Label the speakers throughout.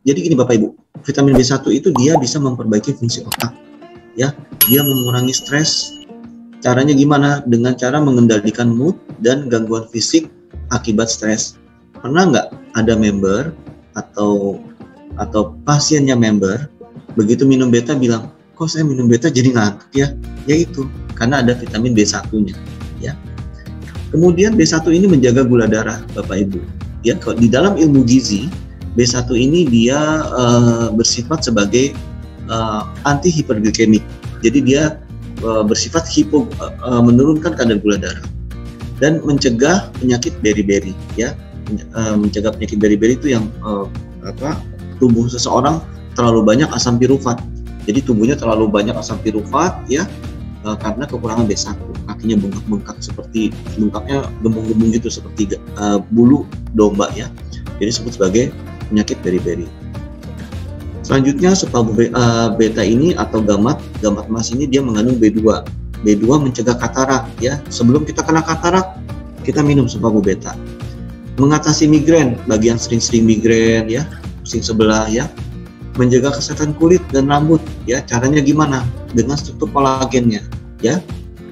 Speaker 1: Jadi gini Bapak Ibu, vitamin B1 itu dia bisa memperbaiki fungsi otak, ya. Dia mengurangi stres. Caranya gimana? Dengan cara mengendalikan mood dan gangguan fisik akibat stres. Pernah nggak ada member atau pasiennya member begitu minum beta bilang, kok saya minum beta jadi ngantuk ya? Yaitu karena ada vitamin B1-nya, ya. Kemudian B1 ini menjaga gula darah, Bapak Ibu. Ya, di dalam ilmu gizi, B1 ini dia bersifat sebagai anti hiperglikemik. Jadi dia bersifat menurunkan kadar gula darah dan mencegah penyakit beri-beri, ya. Mencegah penyakit beri-beri itu yang tubuh seseorang terlalu banyak asam pirufat. Jadi tubuhnya terlalu banyak asam pirufat, ya, karena kekurangan B1. Kakinya bengkak-bengkak seperti bengkaknya gembung-gembung gitu seperti bulu domba, ya. Jadi disebut sebagai penyakit beri-beri. Selanjutnya sepabu beta ini atau gamat emas ini dia mengandung B2. B2 mencegah katarak, ya. Sebelum kita kena katarak, kita minum sepabu beta. Mengatasi migrain bagi yang sering-sering migrain, ya, pusing sebelah, ya. Menjaga kesehatan kulit dan rambut, ya. Caranya gimana? Dengan struktur kolagennya, ya.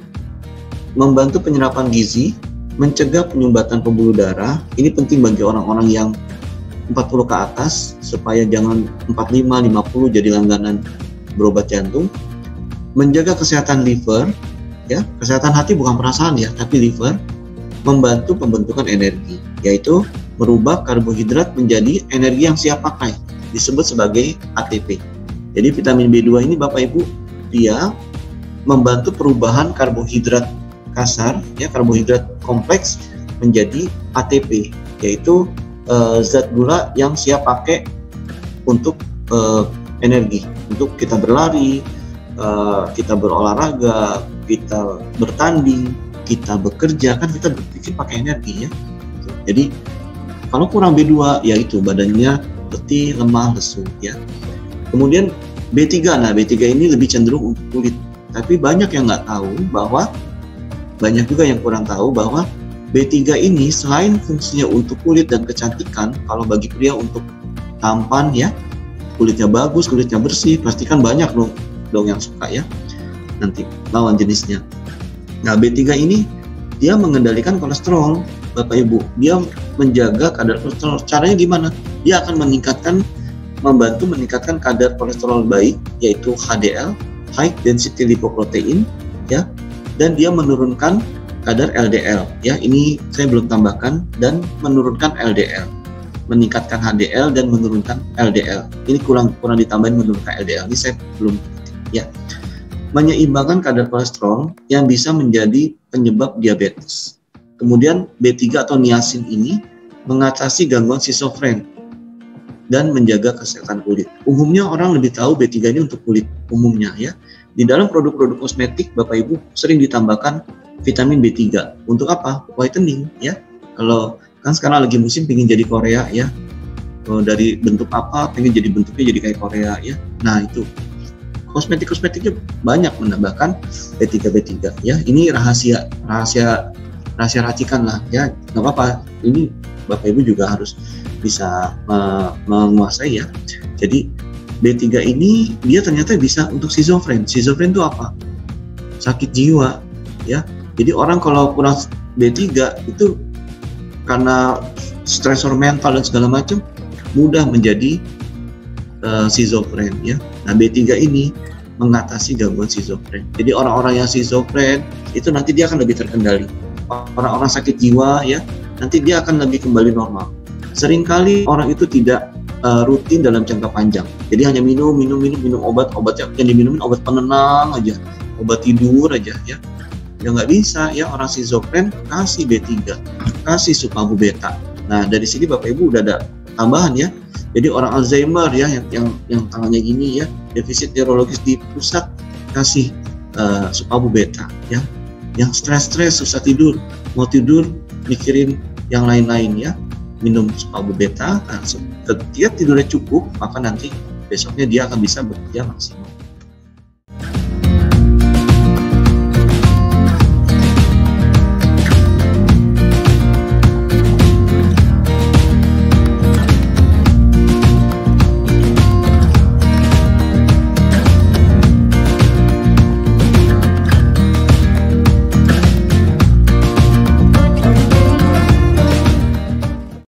Speaker 1: Membantu penyerapan gizi, mencegah penyumbatan pembuluh darah. Ini penting bagi orang-orang yang 40 ke atas supaya jangan 45, 50 jadi langganan berobat jantung. Menjaga kesehatan liver, ya. Kesehatan hati bukan perasaan, ya, tapi liver. Membantu pembentukan energi, yaitu merubah karbohidrat menjadi energi yang siap pakai, disebut sebagai ATP. Jadi vitamin B2 ini Bapak Ibu, dia membantu perubahan karbohidrat kasar, ya, karbohidrat kompleks menjadi ATP, yaitu zat gula yang siap pakai untuk energi, untuk kita berlari, kita berolahraga, kita bertanding, kita bekerja, kan kita berpikir pakai energi, ya. Jadi kalau kurang B2, yaitu badannya letih, lemah, lesu, ya. Kemudian B3, nah B3 ini lebih cenderung untuk kulit, tapi banyak yang nggak tahu bahwa, banyak juga yang kurang tahu bahwa B3 ini selain fungsinya untuk kulit dan kecantikan, kalau bagi pria untuk tampan, ya, kulitnya bagus, kulitnya bersih, pastikan banyak dong yang suka, ya, nanti lawan jenisnya. Nah, B3 ini dia mengendalikan kolesterol, Bapak Ibu. Dia menjaga kadar kolesterol. Caranya gimana? Dia akan membantu meningkatkan kadar kolesterol baik, yaitu HDL, high density lipoprotein, ya. Dan dia menurunkan kadar LDL, ya. Ini saya belum tambahkan, dan menurunkan LDL. Meningkatkan HDL dan menurunkan LDL. Ini kurang ditambahin menurunkan LDL. Ini saya belum, ya. Menyeimbangkan kadar kolesterol yang bisa menjadi penyebab diabetes. Kemudian B3 atau niacin ini mengatasi gangguan schizofren dan menjaga kesehatan kulit. Umumnya orang lebih tahu B3 ini untuk kulit umumnya, ya. Di dalam produk-produk kosmetik Bapak Ibu sering ditambahkan vitamin B3. Untuk apa? Whitening, ya. Kalau kan sekarang lagi musim pengen jadi Korea, ya. Dari bentuk apa pengen jadi bentuknya jadi kayak Korea, ya. Nah, itu kosmetiknya banyak menambahkan B3, ya. Ini rahasia racikan lah, ya. Nggak apa-apa, ini Bapak Ibu juga harus bisa menguasai, ya. Jadi B3 ini dia ternyata bisa untuk schizofren. Schizofren itu apa? Sakit jiwa, ya. Jadi orang kalau kurang B3 itu karena stresor mental dan segala macam mudah menjadi schizofren, ya. Nah, B3 ini mengatasi gangguan schizofren. Jadi orang-orang yang schizofren itu nanti dia akan lebih terkendali. Orang-orang sakit jiwa, ya, nanti dia akan lebih kembali normal. Seringkali orang itu tidak rutin dalam jangka panjang. Jadi hanya minum obat yang diminumin obat penenang aja, obat tidur aja, ya. Ya nggak bisa, ya. Orang schizofren kasih B3, kasih supabu beta. Nah, dari sini Bapak Ibu udah ada tambahan, ya. Jadi orang Alzheimer, ya, yang tangannya gini, ya, defisit neurologis di pusat, kasih supabu beta, ya. Yang stres, susah tidur, mau tidur mikirin yang lain-lain, ya, minum supabu beta. Nah, ketika tidurnya cukup, maka nanti besoknya dia akan bisa bekerja maksimal.